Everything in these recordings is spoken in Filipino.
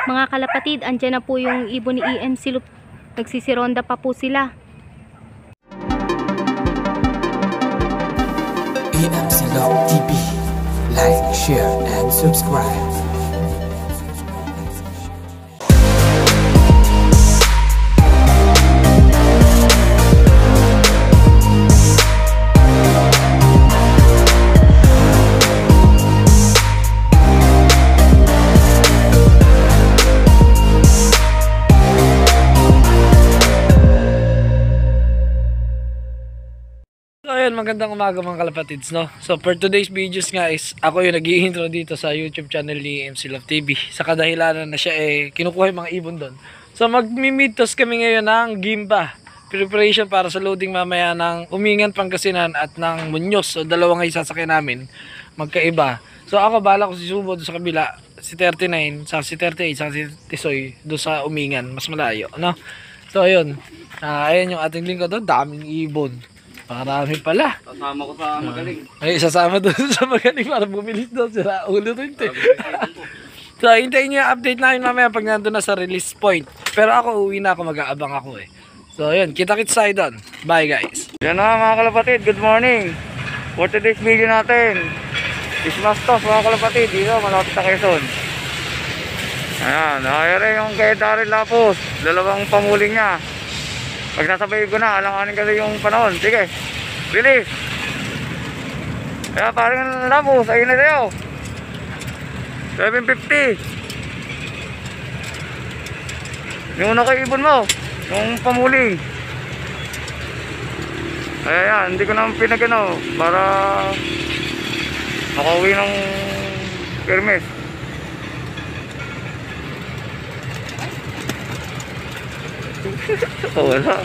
Mga kalapatid, andyan na po yung ibon ni EMC Loop. Nagsisironda pa po sila. EMC Loop TV. Like, share, and subscribe. So ayun, magandang umaga mga kalapatids, no? So for today's videos nga is ako yung nag-i-intro dito sa YouTube channel ni EMC Love TV. Sa kadahilanan na siya kinukuha yung mga ibon doon. So magmi-meet-toss kami ngayon ng Gimba. Preparation para sa loading mamaya ng Umingan, Pangasinan at ng Muñoz. So dalawa nga isasakyan namin, magkaiba. So ako bala ko si Subo doon sa kabila, si 39, sa si 38, sa si Tisoy doon sa Umingan, mas malayo, no? So ayun, ayun yung ating lingkod doon, daming ibon. Marami pala. Sasama ko sa magaling. Ay, sasama doon sa magaling para bumilis doon. Sira ulo rin. So, hintayin nyo yung update namin mamaya pag nandun na sa release point. Pero ako, uwi na ako. Mag-aabang ako eh. So, yun. Kita-kits tayo doon. Bye, guys. Yan na mga kalapatid. Good morning. For today's video natin, Christmas toss mga kalapatid. Dito, malapit sa Quezon. Ayan. Nakayari yung kay Daryl Lapus. Dalawang pamuling niya. Pag nasabay ko na, alanganin kasi yung panahon. Sige, release. Kaya parang Lapus, ayun na tayo. 750. Yung una kay ibon mo, yung pamuling. Kaya yan, hindi ko naman pinagano para makauwi ng kermes. Oh, wala.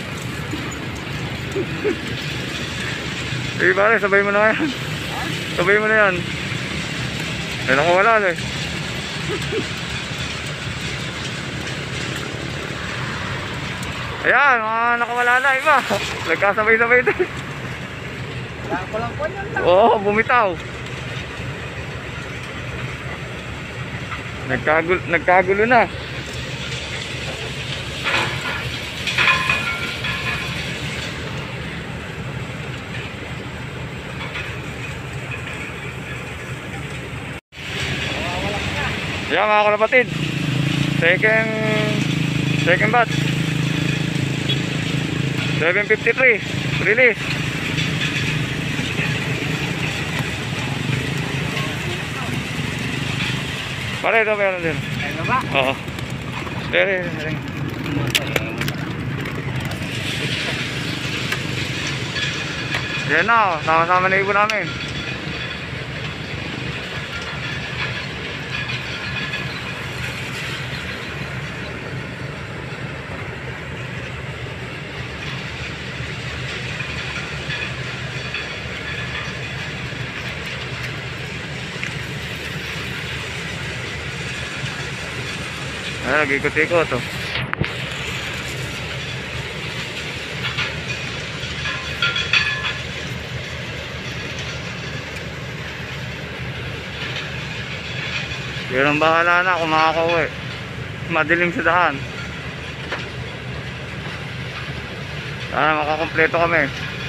Sige pare, sabay mo na yan. Sabay mo na yan. Yan ako wala eh. Ayan, mga nakawala na iba. Nagkasabay-sabay din. Oo, bumitaw. Nagkagulo na. Yan mga kalapatid, second batch 753 release. Pare ito meron din. Ano ba? Oo. Dere. Yan na, sama-sama na ibon namin. Ayan, nag-ikot-ikot oh. Yun ang bahala na kung makakauwi. Madilim sa daan. Sana makakompleto kami.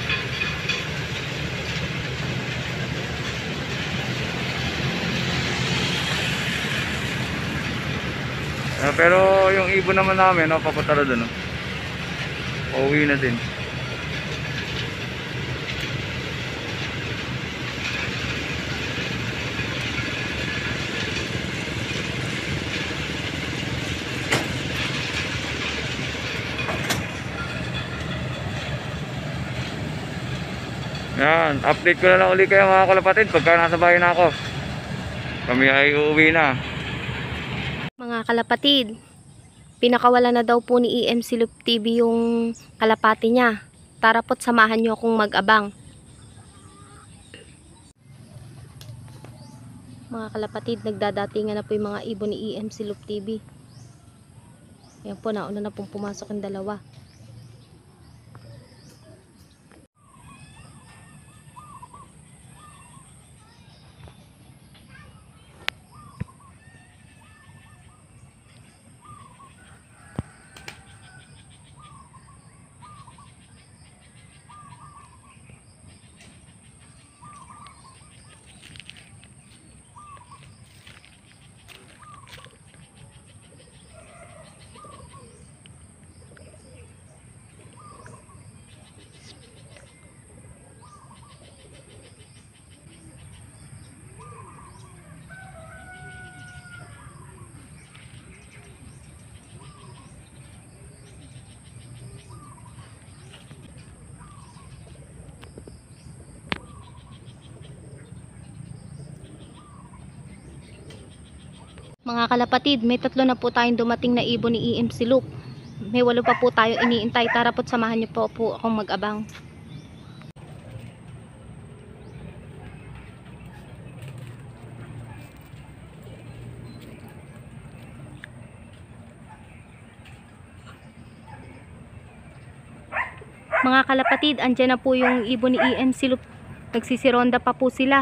Pero yung ibon naman namin, no, papunta na doon. No? Pauwi na din. Yan, update ko na lang ulit kayo mga kalapatid pagka nasa bahay na ako. Kami ay uuwi na. Mga kalapatid, pinakawala na daw po ni EMC Loop TV yung kalapati niya. Tara po't samahan nyo akong mag-abang. Mga kalapatid, nagdadatingan na po yung mga ibon ni EMC Loop TV. Ayan po, nauna na pong pumasok ang dalawa. Mga kalapatid, may 3 na po tayong dumating na ibon ni EMC Loop. May 8 pa po tayo iniintay. Tara po't samahan niyo po akong mag-abang. Mga kalapatid, andyan na po yung ibon ni EMC Loop. Nagsisironda pa po sila.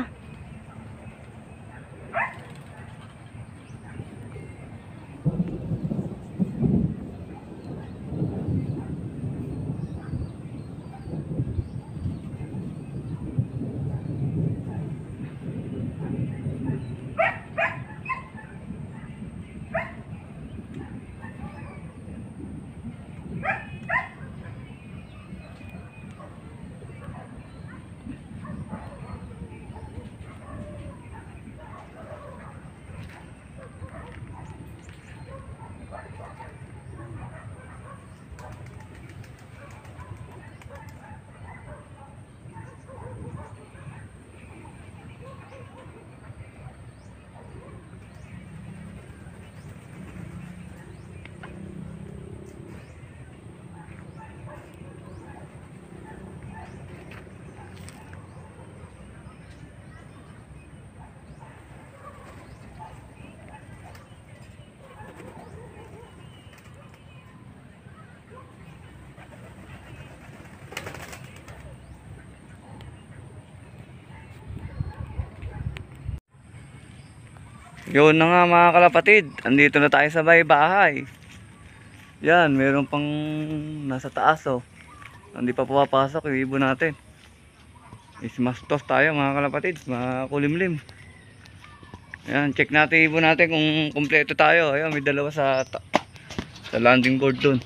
Yun na nga mga kalapatid, andito na tayo sa bahay. Yan, meron pang nasa taas oh. Hindi pa pumapasok yung ibon natin. Ismastos tayo mga kalapatid, makulimlim. Yan, check natin ibon natin kung kumpleto tayo. Ayan, may dalawa sa landing board dun.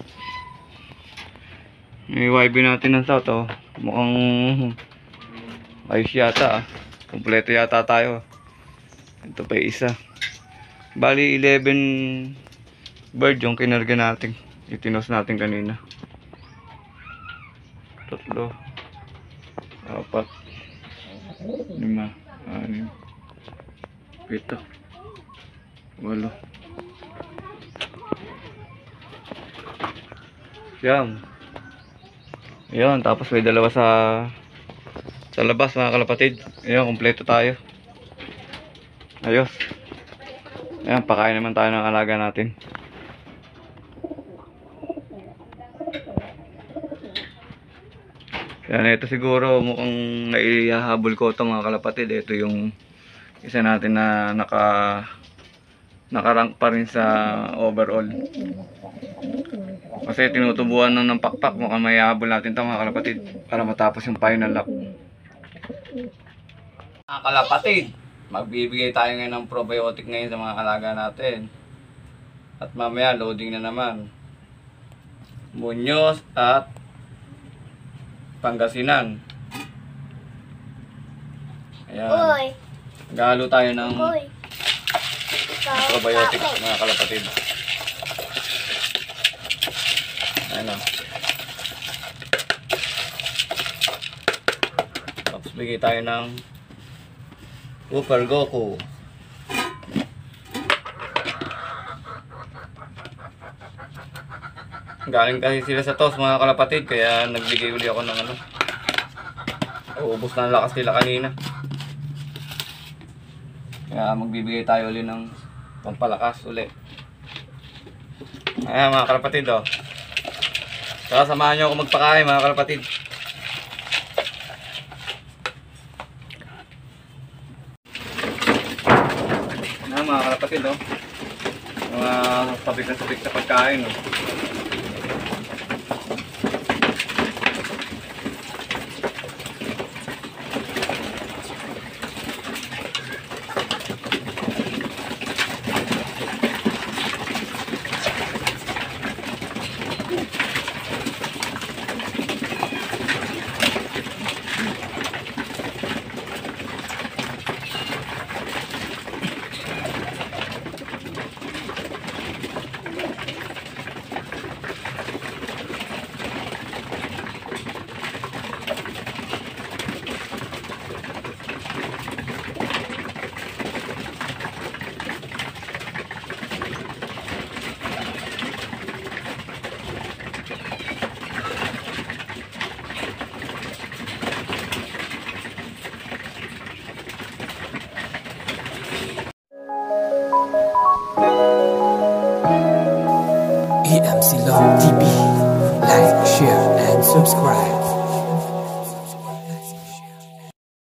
May YB natin ng south oh. Mukhang ayos yata ah. Kumpleto yata tayo. Ito pa isa. Bali 11 bird yung kinarga natin. Itinos natin kanina. 3, 4, 5, 6, 7, 8. Yan. Ayan, tapos may dalawa sa labas mga kalapatid. Ayan, kompleto tayo. Ayos. Ayan, pakain naman tayo ng alaga natin. Yan, ito siguro mukhang naihahabol ko ito mga kalapatid. Ito yung isa natin na nakarank pa rin sa overall. Kasi tinutubuan ng pakpak. Mukhang may hahabol natin ito mga kalapatid para matapos yung final lap. Mga kalapatid, magbibigay tayo ngayon ng probiotic ngayon sa mga alaga natin. At mamaya loading na naman. Muñoz at Pangasinan. Ayan. Galo tayo ng probiotic mga kalapatid. Ayan o. Tapos bigay tayo ng Super Goku. Galing kasi sila sa toss mga kalapatid, kaya nagbigay uli ako ng ano. Ubos na ang lakas nila kanina. Kaya magbibigay tayo uli ng pampalakas uli. Ayan mga kalapatid oh. Kaya samahan nyo ako magpakain mga kalapatid. Ayan mga kalapatid oh. Mga sabik na sabik sa pagkain oh. EMC Love TV. Like, share, and subscribe.